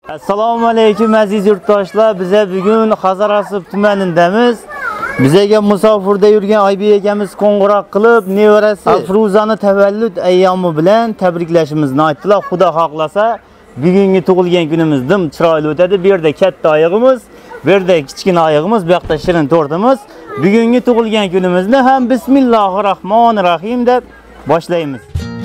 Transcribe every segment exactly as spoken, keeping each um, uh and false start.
Assalomu alaykum aziz yurtdoshlar. Bize bugün Hazarasıp tumanindamiz. Bizga musofirda yurgan Oybek akamiz qo'ng'iroq qilib, nevarasi Afruzani tavallud ayyomi bilan tabriklashimizni aytdilar. Xudo xohlasa, bugungi tug'ilgan kunimiz dim chiroyli o'tadi. Bu yerda katta oyog'imiz, bu yerda kichkina oyog'imiz, bu yoqda shirin tortimiz. Bugungi tug'ilgan kunimizni ham Bismillahirrohmanirrohim deb boshlaymiz.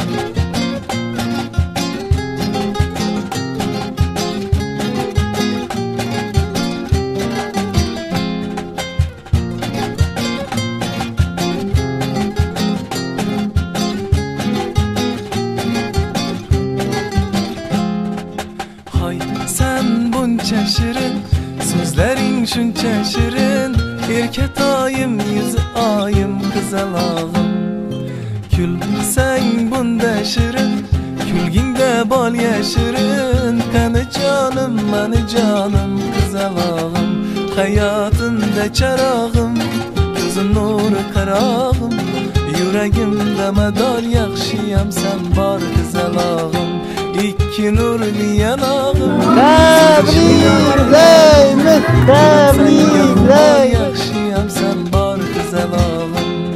Shirin, sözlerin şuncha shirin, erkatoyim yüz oyim qizalog'im. Kulsang bunda shirin, kulgingda bol yashirin, qani jonim, mani jonim qizalog'im. Hayotimda charog'im, ko'zim nuri qarog'im, yuragimda mador yaxshiyam sen bor qizalog'im. İki nurli yanağım Tebriklaymiz, tebriklaymiz. Yaxshiyam sen bor qizalog'im.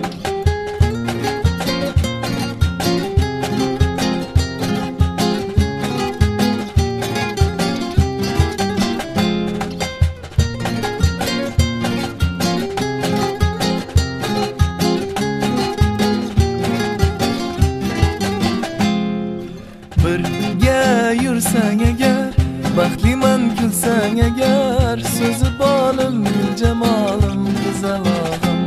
Yursang agar, baxtliman kulsang agar, so'zi bolim, jamolim, qizalog'im.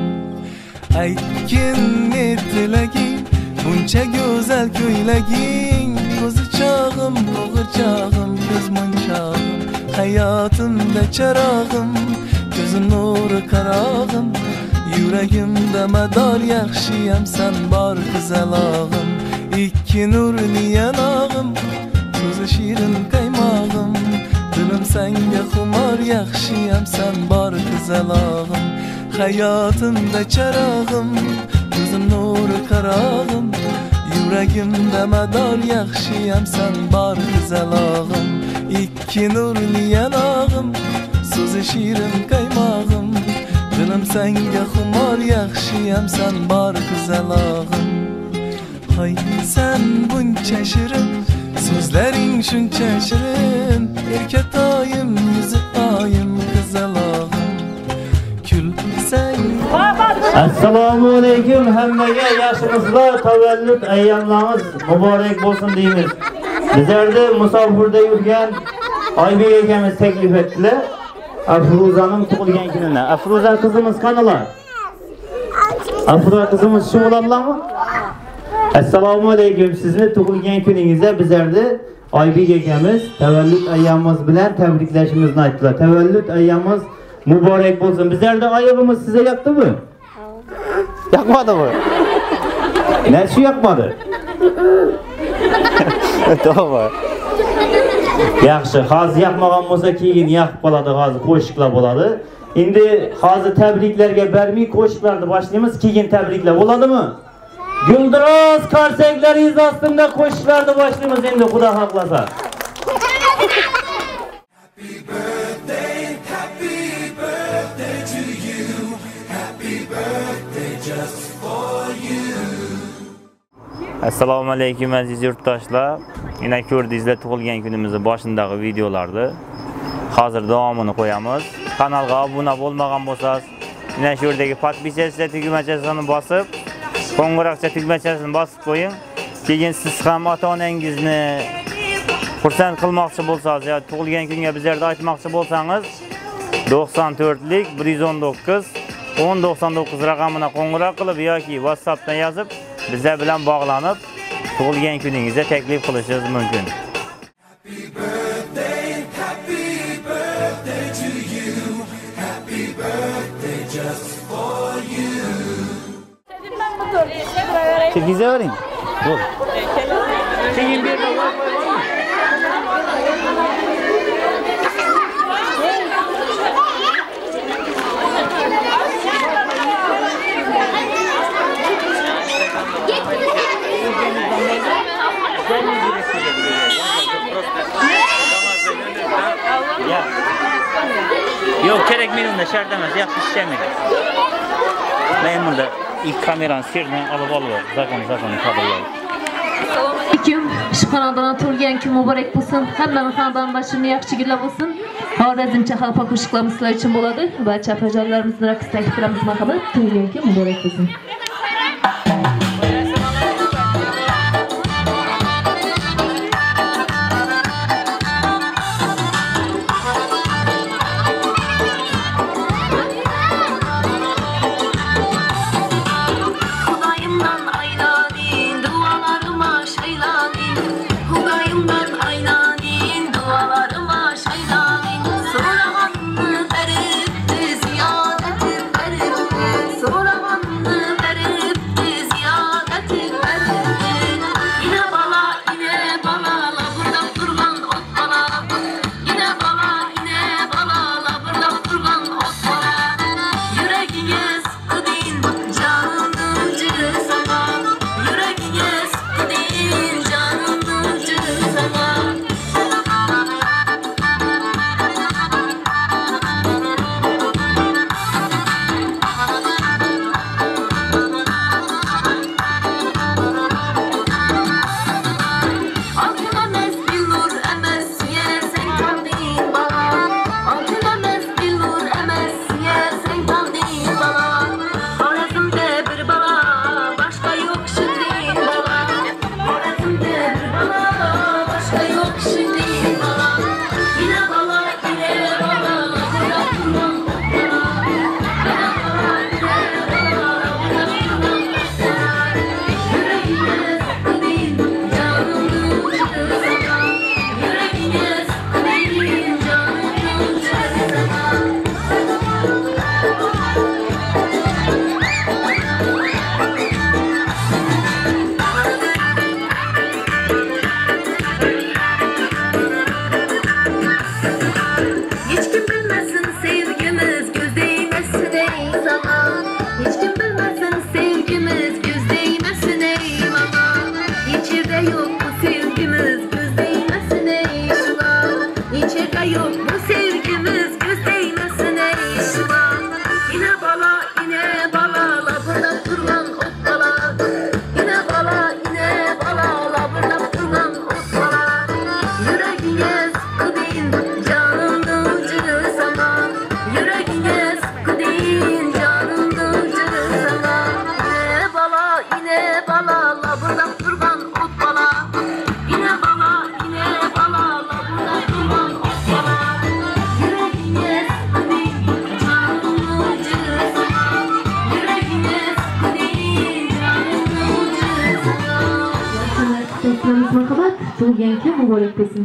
Aytgin ne tilaging, buncha go'zal ko'ylaging, ko'zi chog'im, bo'g'irchog'im, ko'z munchog'im, hayotimda charog'im, ko'zim nuri qarog'im, yuragimda mador yaxshiyam sen bor qizalog'im. Ikki nurli yanog'im, ko'zi shirin qaymog'im, dilim senga xumor yaxshiyam sen bor qizalog'im. Hayotimda charog'im, ko'zim nuri qarog'im, yuragimda mador yaxshiyam sen bor qizalog'im. Ikki nurli yanog'im, so'zi shirin qaymog'im, dilim senga xumor yaxshiyam sen bor qizalog'im. Hoy sen buncha shirin, sözlerin şuncha shirin, erkatoyim, yüz oyim qizalog'im. Kulsang. Assalomu alaykum hammaga, yaxshimisizlar? Tavallud ayyomlaringiz muborak bo'lsin deymiz. Bizlarda musofirda yurgan Oybek akamiz taklif etdilar. Afruzaning tug'ilgan kunini. Afruza qizimiz qanalar? Afruza qizimiz shu bilanmi? Assalomu alaykum. Sizni tug'ilgan kuningizda bizlarda Oybek akamiz tavallud ayyomimiz bilan tabriklashimizni aytdilar. Tavallud ayyomingiz muborak bo'lsin. Bizlarda oyog'imiz sizga yoqdimi? Yoqmadimi? Ne shu yoqmadi? To'g'ri. Yaxshi, hozir yoqmagan bo'lsa keyin yoqib qoladi, hozir qo'shiqlar bo'ladi. Endi hozir tabriklarga bermay qo'shiqlarni boshlaymiz, keyin tabriklar bo'ladimi? Guldiroz qarsaklaringiz ostida qo'shiqlarni boshlaymiz endi Xudo xohlasa. Happy birthday, happy birthday to you. Happy birthday just for you. Assalomu alaykum aziz yurtdoshlar. Yana ko'rdingizlar tug'ilgan kunimizni boshidagi videolarni. Hozir davomini qo'yamiz. Kanalga obuna bo'lmagan bo'lsangiz, yana shu yerdagi podpisatsiya tugmachasini bosib, qo'ng'iroqcha tugmachasini bosib qo'ying. Keyin siz ham ota-onangizni xursand qilmoqchi bo'lsangiz yoki tug'ilgan kunga bizlarga aytmoqchi bo'lsangiz, to'qson to'rtlik bir yuz o'n to'qqiz o'n to'qson to'qqiz raqamina qo'ng'iroq qilib yoki WhatsAppdan yozib bizlar bilan bog'lanib tug'ilgan kuningizga taklif qilishingiz mumkin. Happy birthday, happy birthday to you. Happy birthday just for you. Çekize verin. Dur. Çekin bir de var. Yok gerek minimde şart emas, yaxshi işlemeyin. Ben bunda ilk kameranın sirrini alıp alıp zakon zakonu kabullayım. Assalamualaikum. Şu kanaldan turgan kun muborak bo'lsin. Hammaning xonadonbashini yaxshi gullar bo'lsin. Xorazmcha xalq qo'shiqlarimiz sizlar uchun bo'ladi. Barcha apajonlarimizni raqs takliflarimiz marhamat. Turgan kun muborak bo'lsin. Turgan kun muborak bo'lsin.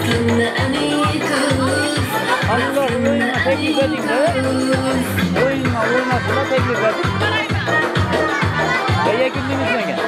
Allah oyuna teklif edin de. Oyunla oynasına teklif edin. Ve yakınlığınızla gel.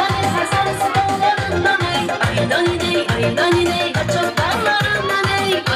Ay, ay, ay, ay, ay, ay, ay,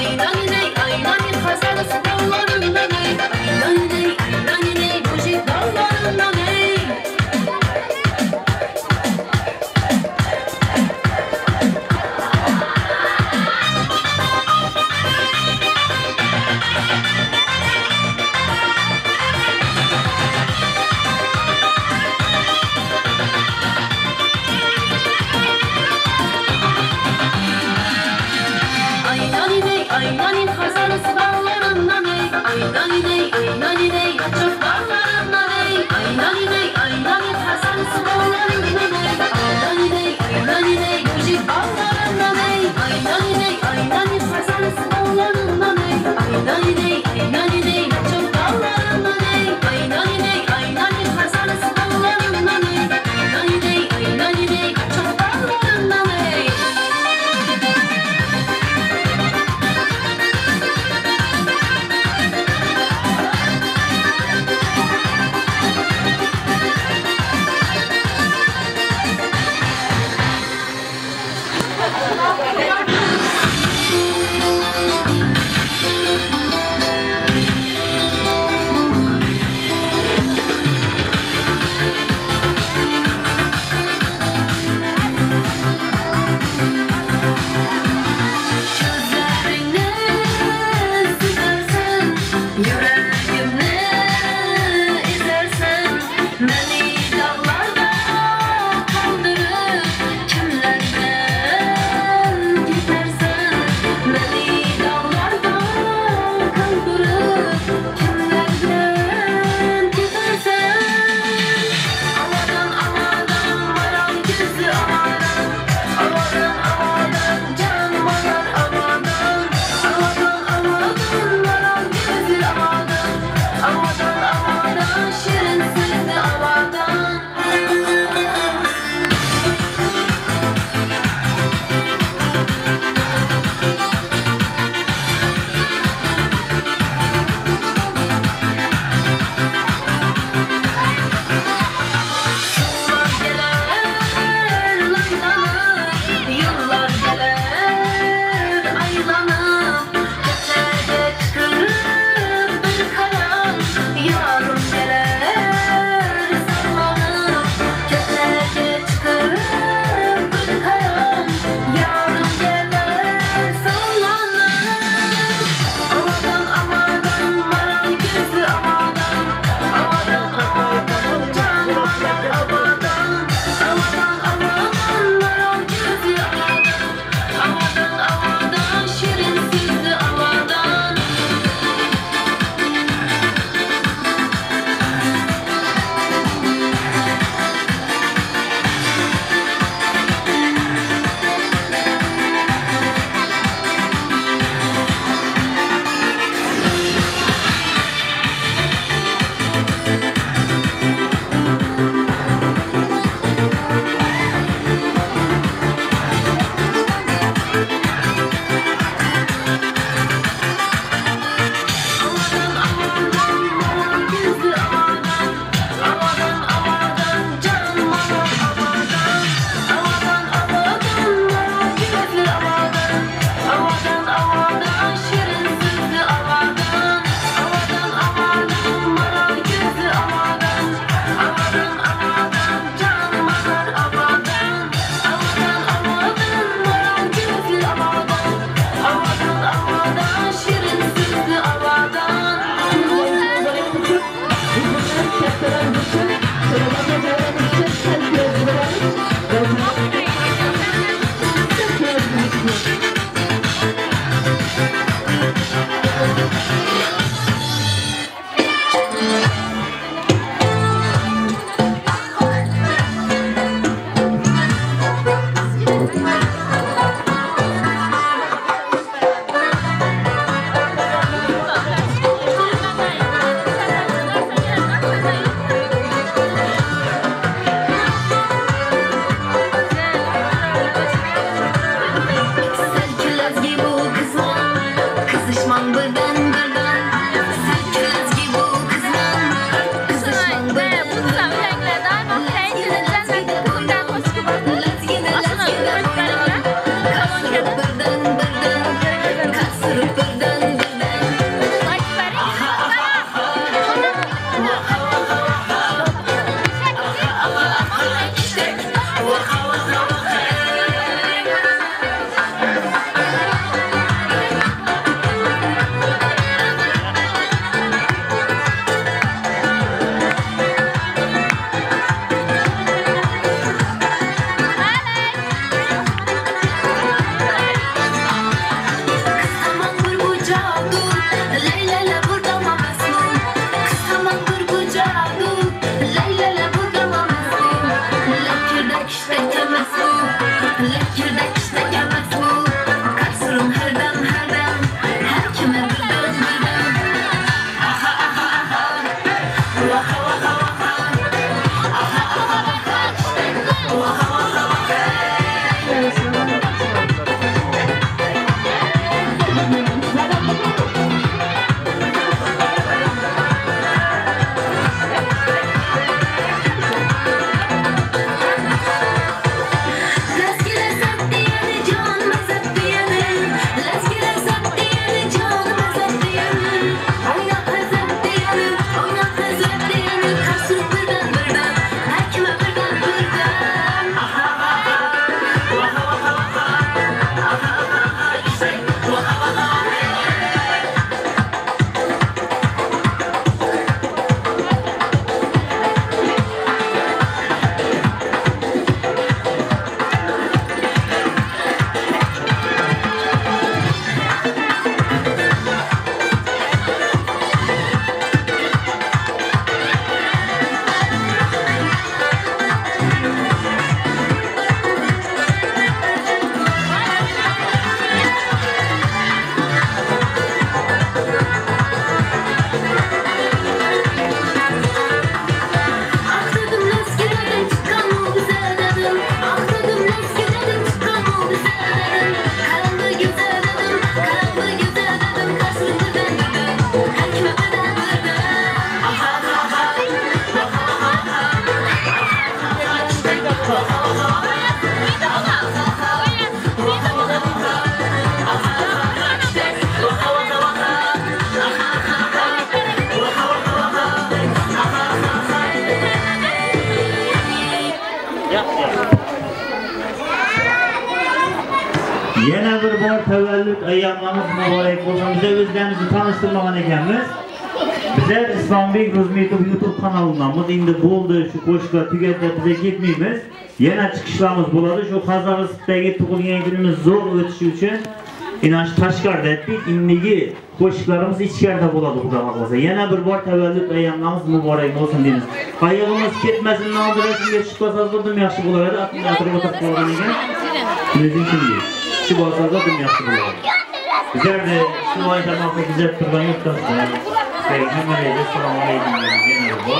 tavallud ayyomlarimiz muborak bo'lsin. Biz o'zlarimizni tanishtirmagan ekanmiz. Bizlar Islombek Ro'zmetov YouTube kanalidamiz. Endi bo'ldi, shu qo'shiqlar tugadi, biz ketmaymiz. Yana chiqishlarimiz bo'ladi. Shu Qozog'istondagi tug'ilgan kunimiz zo'r o'tishi uchun inash tashqarida etdik. Indigi qo'shiqlarimiz ichkarida bo'ladi, xudo xohlasa. Yana bir bor tavallud ayyomlarimiz muborak bo'lsin deymiz. Qayerimiz ketmasin, nodirashimga chiqmasangiz o'zim yaxshi bo'lardi. Atrofga o'tirib qolgan ekan. O'zing shunday. Shu bo'lsangiz o'zim yaxshi bo'lardi. Bizlarni Shimoy tarmoqda kuzatib turgan yurtdoshlar, hammalarga assalomu alaykum degan bor.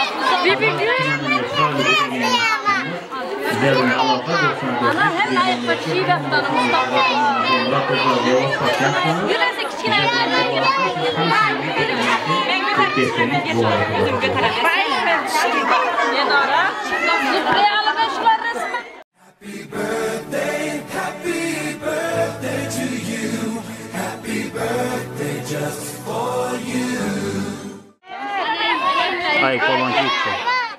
Bizlar bilan aloqa bo'lsin. Ana hamma aytmoqchi emasman Mustafa. Yurasi kichkina Happy birthday, happy birthday to you. Happy birthday just for you. Ay, kolon gitti.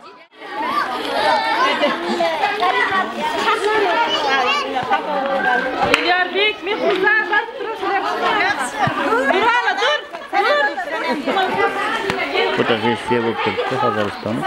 İlyar Bek, men kuzlar bas turib Dur hala dur. Fotosessiya bo'lib turibdi Qozog'istonda.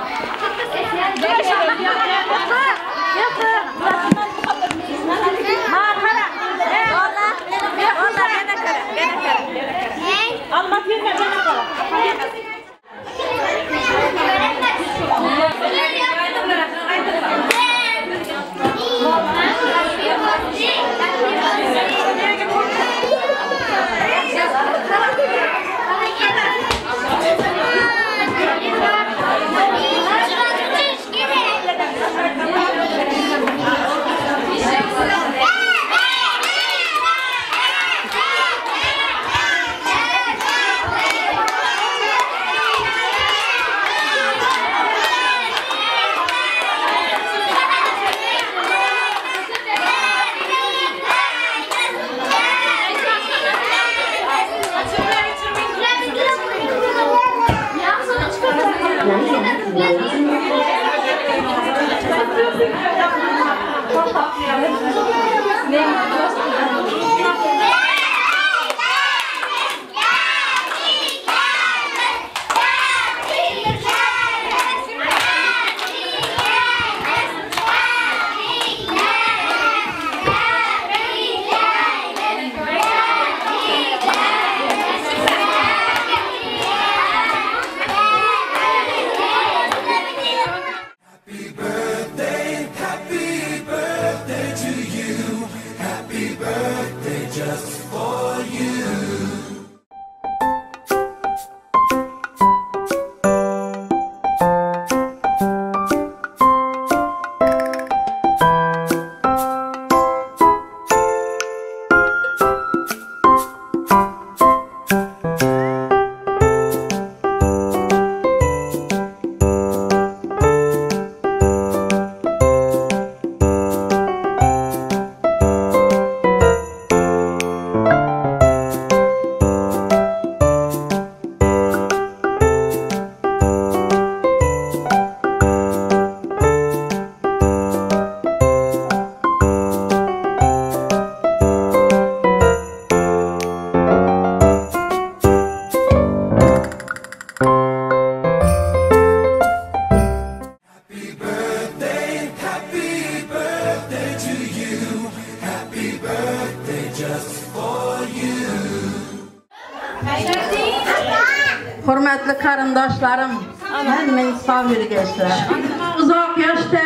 Hürmetli karındaşlarım, hemen sabır geçler. Uzak yaşta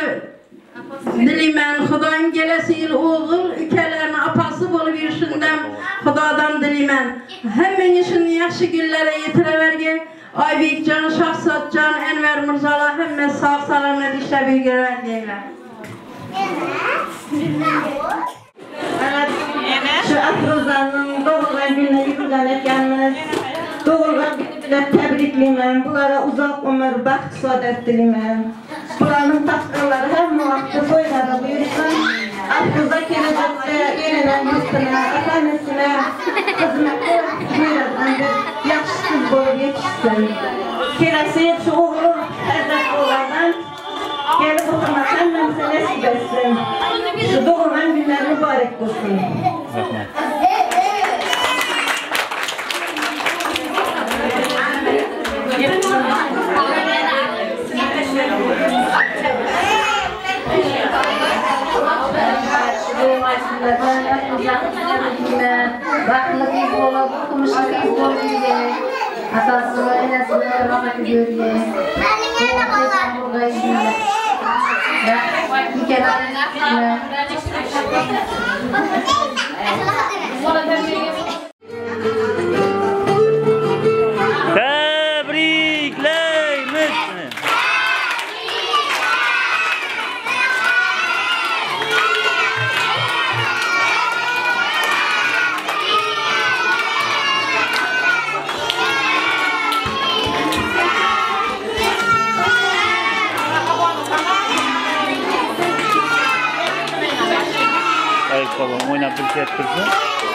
dilemen, Xudayım gelesi yıl oğul, ülkelerin apası bolu bir şundan Xudadan dilemen. Hemen işin yaxşı güllere yetireverge, Aybekcan, Şahsatcan, Enver Murzala, hemen sağ salamla dişle bir görever diyeler. Şu Afrozan'ın doğulgan gününe yıkılan etkenler, doğulgan gününe tebrikliyim. Bunlara uzak ömür, baxt, saadet diliyim. Buranın tasqırları hem muhakkı soylara buyursun. Afroza gelecekte eline, yurtuna, efendisine, hizmette buyurdan bir yakışsız boyu yetişsin. Keresi şu oğlu Hazret oğlandan gelip oturmak hem mesele nasip etsin. Şu doğulan günler mübarek olsun. okumuşluk izboluyge, atasını, enesini rahmet ediyorge. Oğuzdan burada izine. Bir kere izine. Tebrikleyimiz. Ayıp babam oynayıp bir şey ettirsin.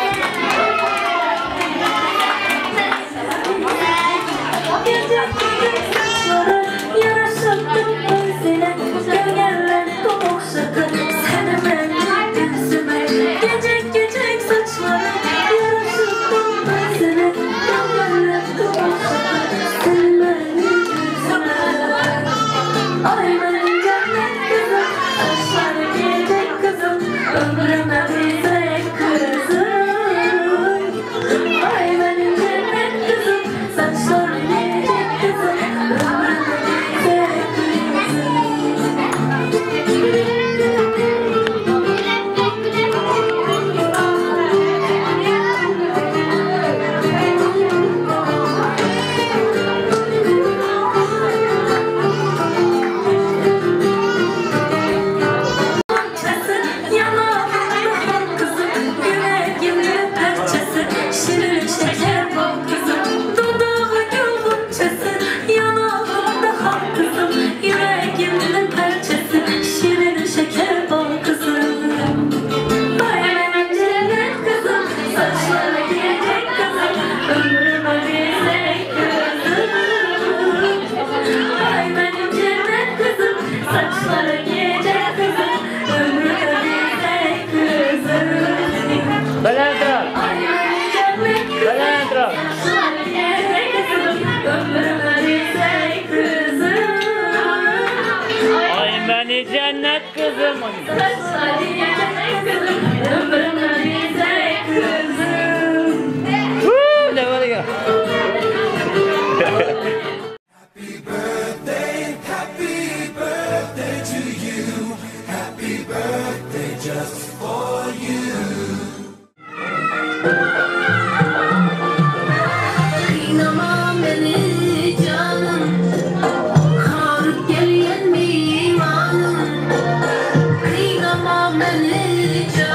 Cennet kızım. Woo, ne var ya? Happy birthday, happy birthday to you. Happy birthday just for you. İnanmam beni canım, haruk geliyen mi imanım? İnanmam beni canım.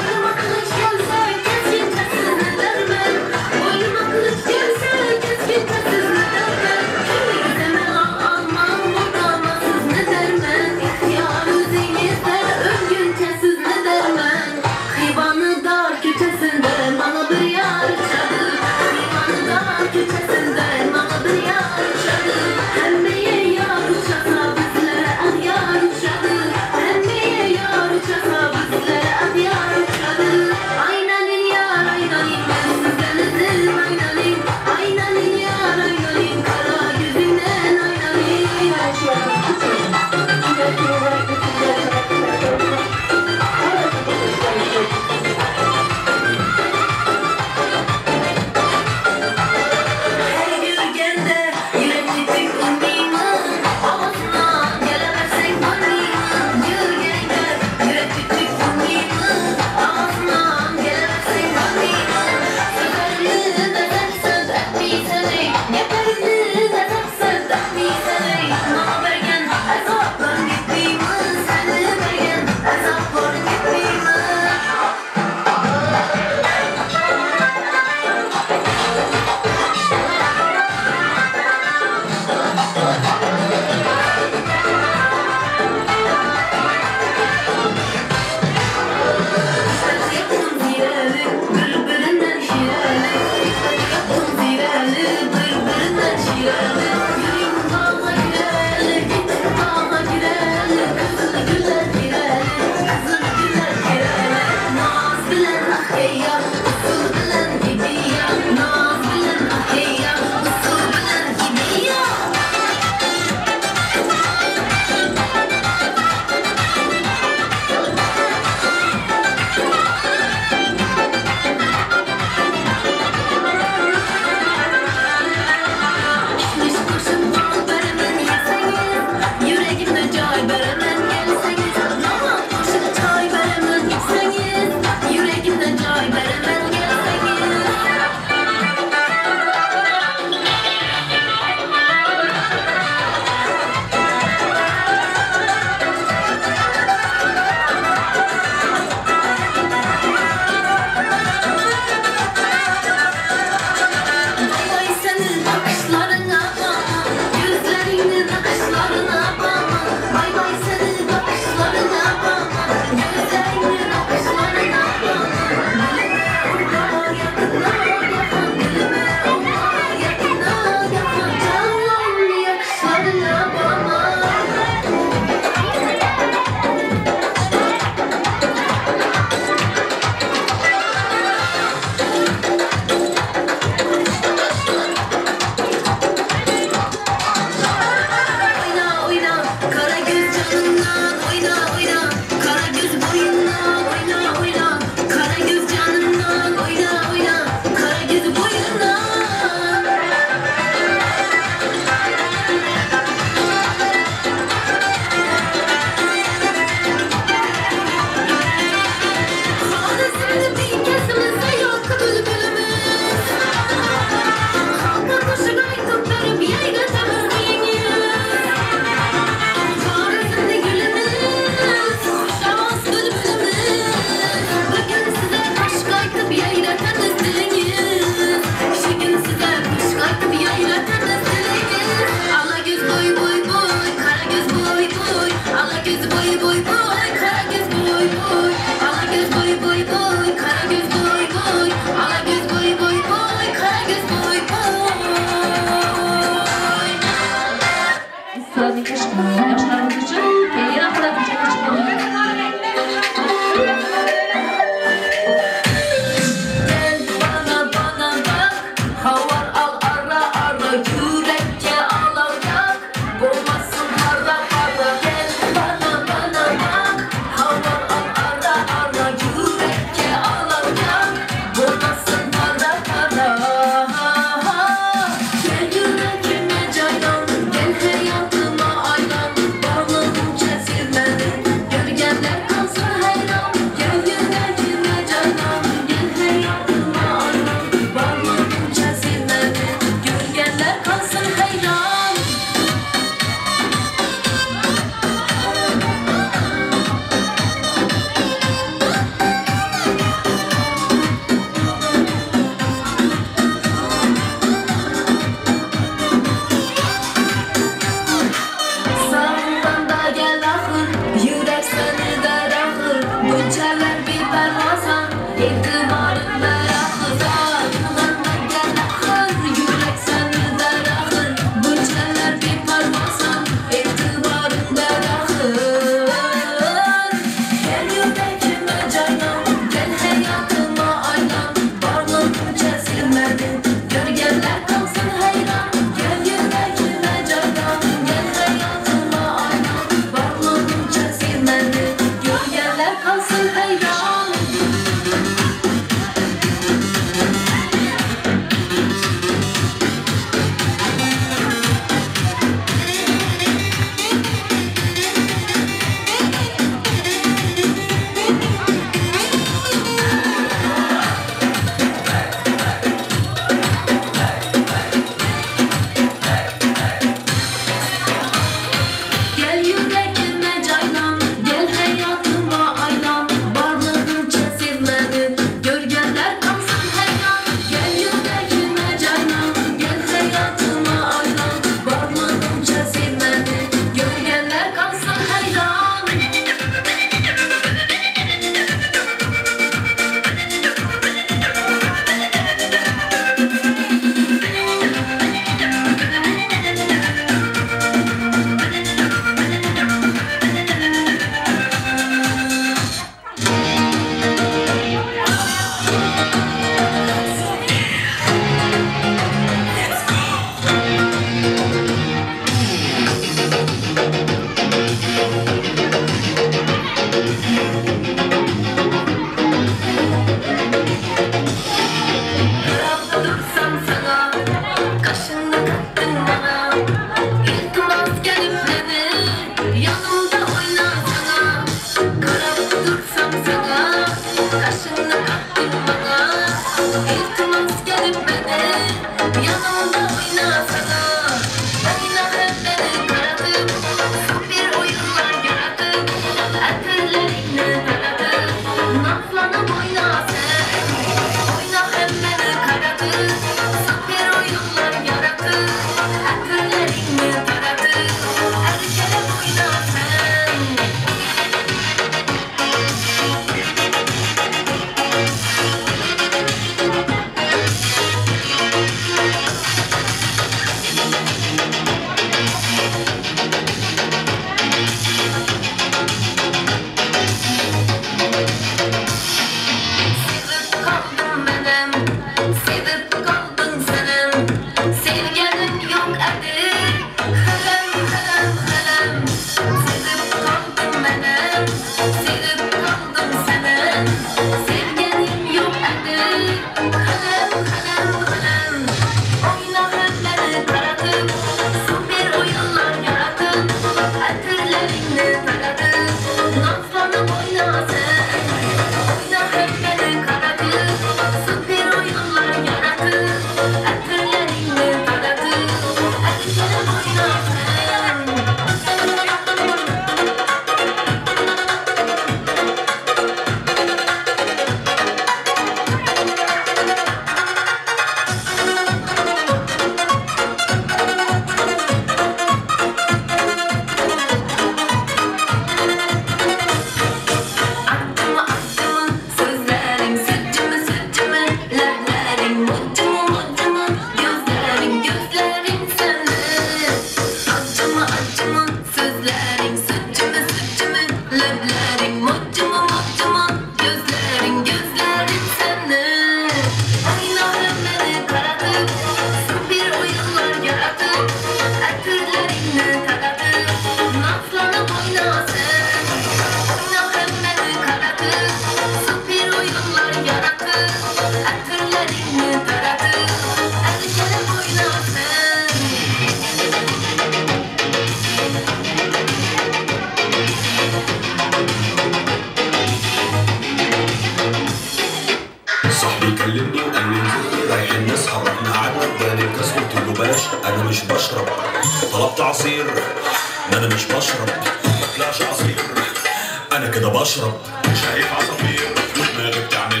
عصير، ما انا مش بشرب ما طلعش عصير، انا كده بشرب شايف عصافير ودماغي بتعمل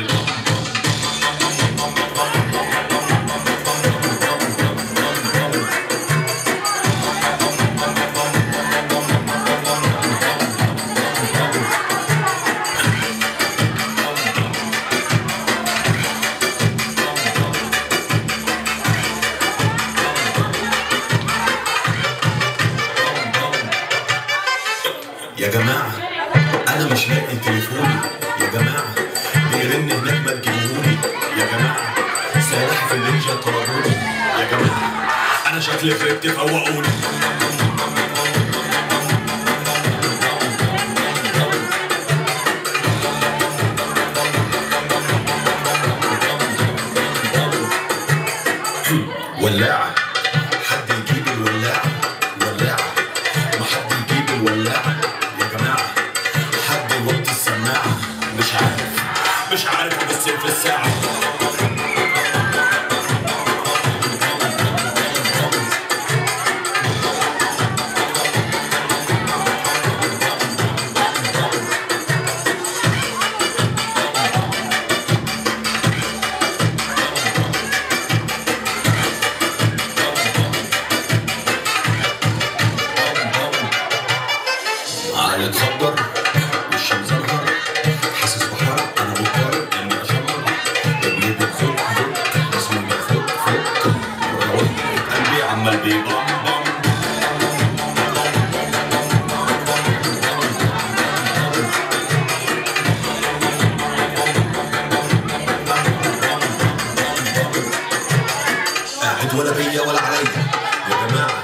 يا جماعة أنا مش لاقي تليفوني، يا جماعة بيرن هناك ما تجيبوني، يا جماعة سلاحف النينجا طردوني، يا جماعة أنا شكلي فرقت فوقوني. ولاعة حد يجيب الولاعة، ولاعة ما حد يجيب الولاعة، حد يوطي السماعة، مش عارف مش عارف ابص في الساعة. عقلي اتخدر وشي مزنهر، حاسس بحرق انا مضطر اني اشمر، رجلي بتفك فك جسمي بيفك فك، قلبي عمال بيبم بم. قاعد ولا بيا ولا عليا يا جماعة.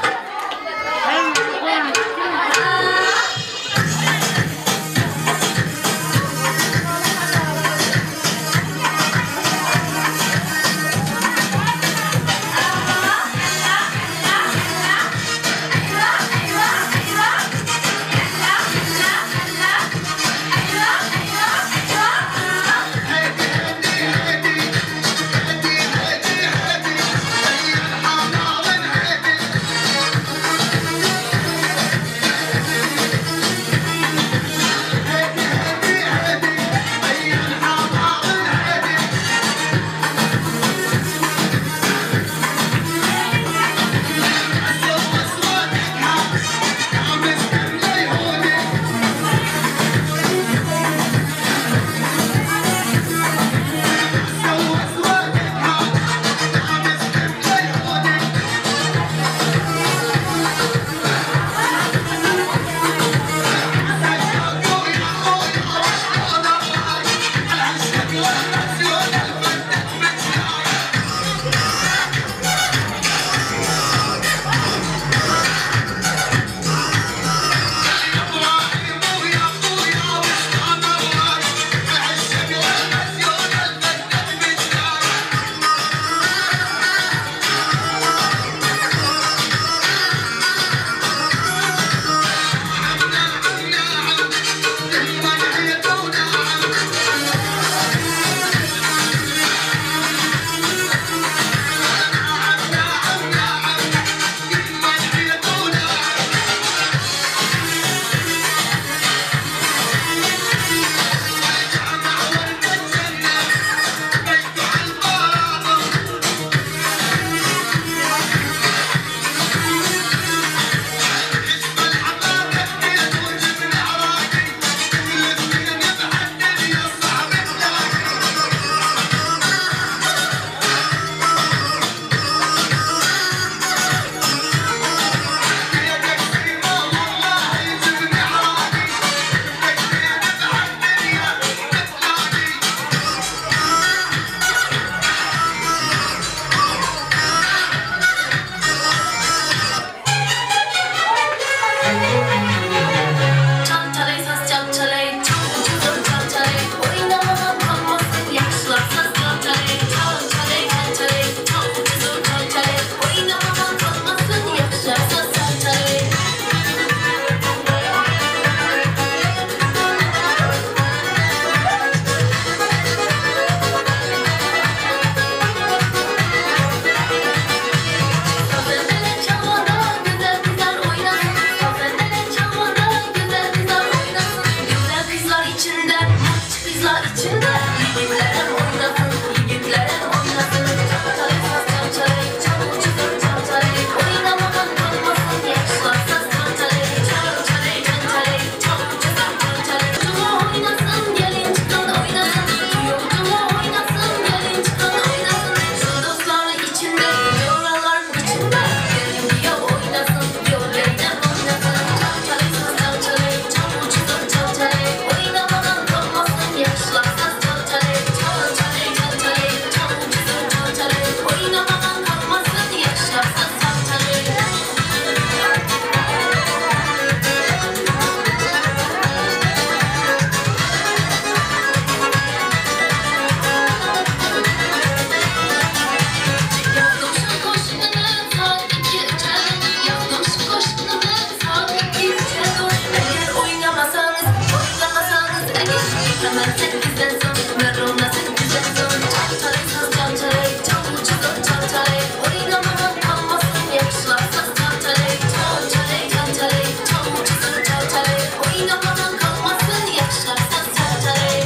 kızlar içinde yiğitlerim oynasın, yiğitlerim oynasın. Çalçalay saz çalçalay, çabuk çıkın çalçalay. Oynamadan kalmasın yaşlar saz çalçalay. Çalçalay çalçalay, çabuk çıkın çalçalay. Cuma oynasın gelin çıkın oynasın. Cuma oynasın gelin çıkın oynasın. Şu dostlar içinde, yoralar içinde. Gelin diye oynasın, yollardan oynasın. Çalçalay saz çalçalay, çabuk çıkın çalçalay. Oynamadan kalmasın yaşlar saz çalçalay. Çalçalay çalçalay, çabuk çıkın çalçalay. Oynamadan kalmasın yaşlar saz çalçalay. Yazdım şu koşkunu saat iki üçe. Yazdım şu koşkunu saat iki üçe. Eğer oynamasanız, oynamasanız eğer hemen sekizden son, ver ona sekizden son. Çalçalay saz çalçalay, çabuk çıkın çalçalay. Oynamadan kalmasın yaşlar saz çalçalay. Çalçalay çalçalay, çabuk çıkın çalçalay. Oynamadan kalmasın yaşlar saz çalçalay.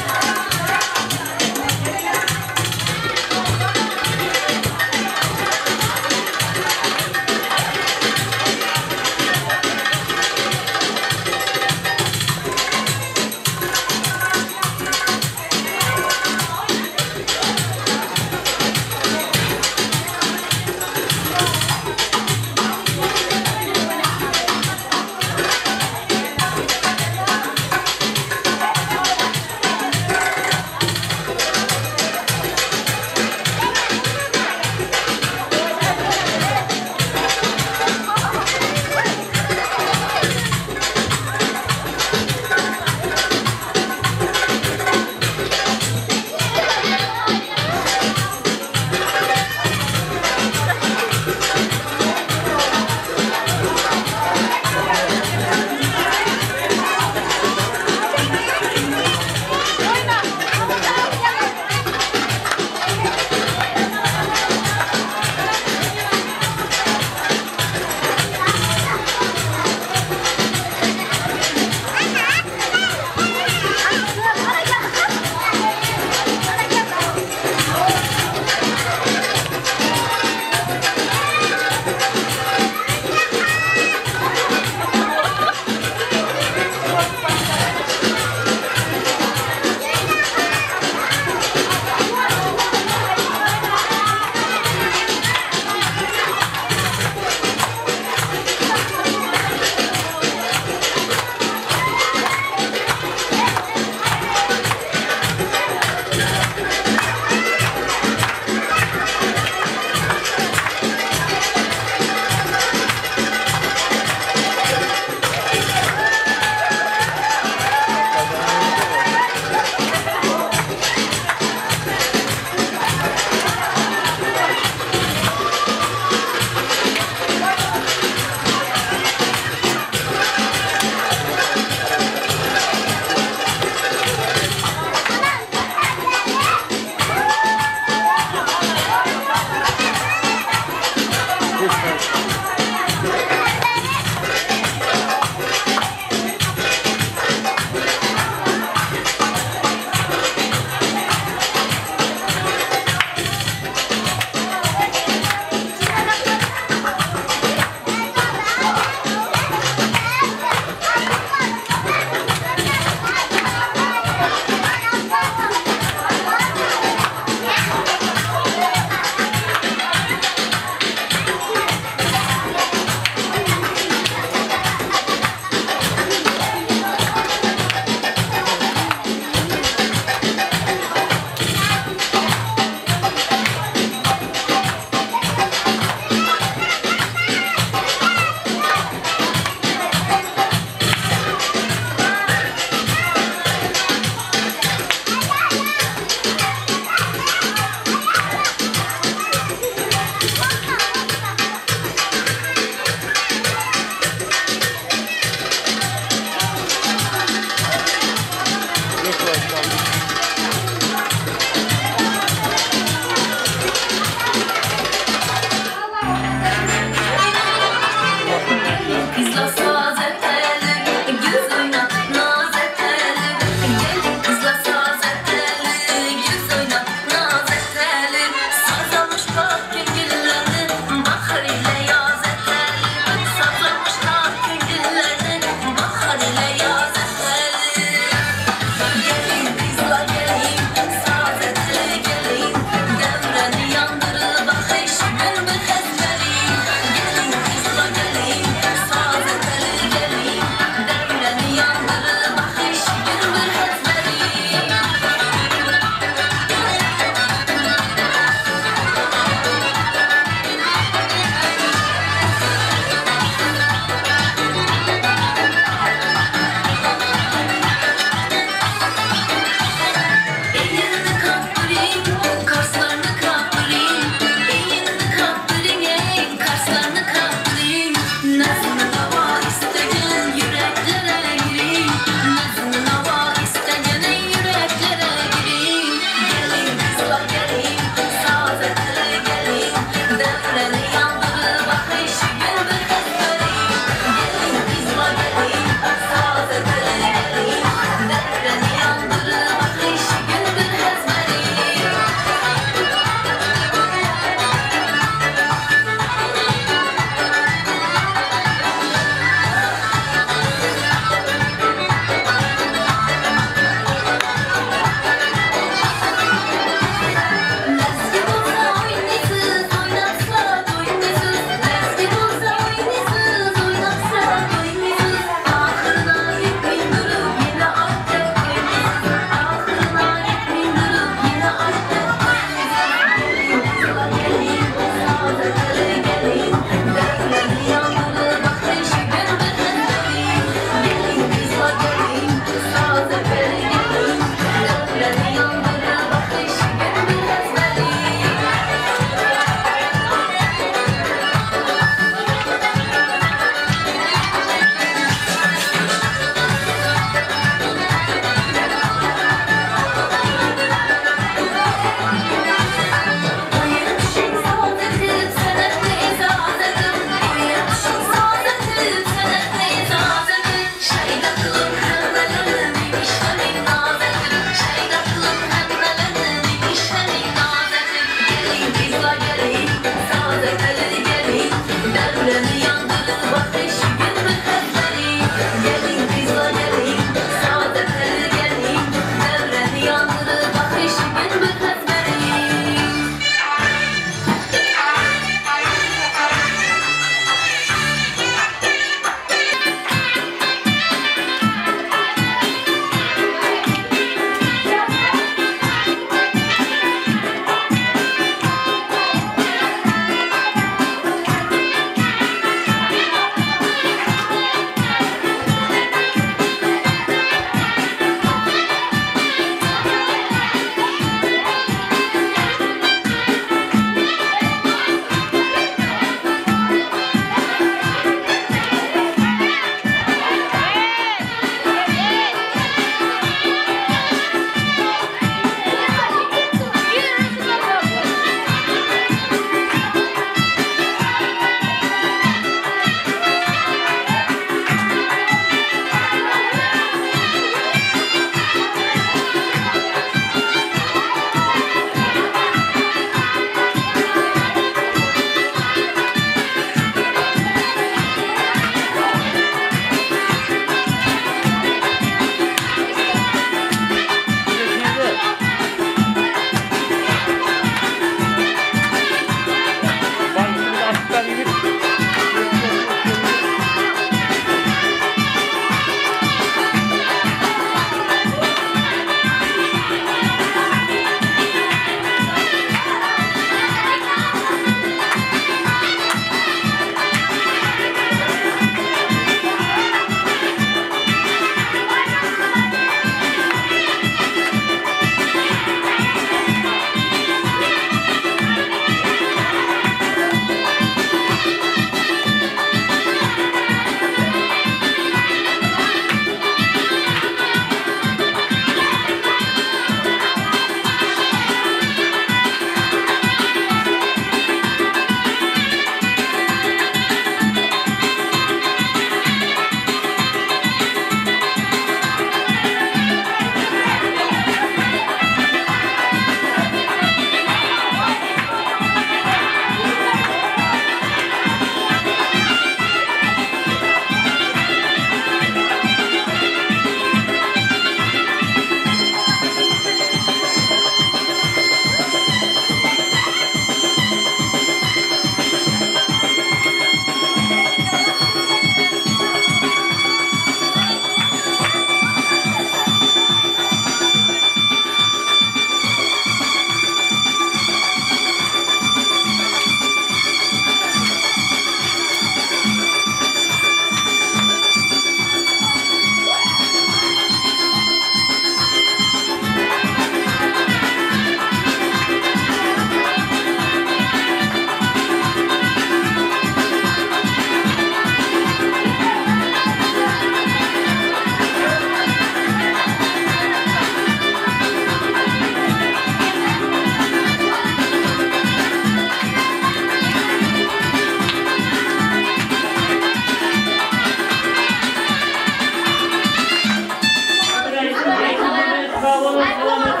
olsun.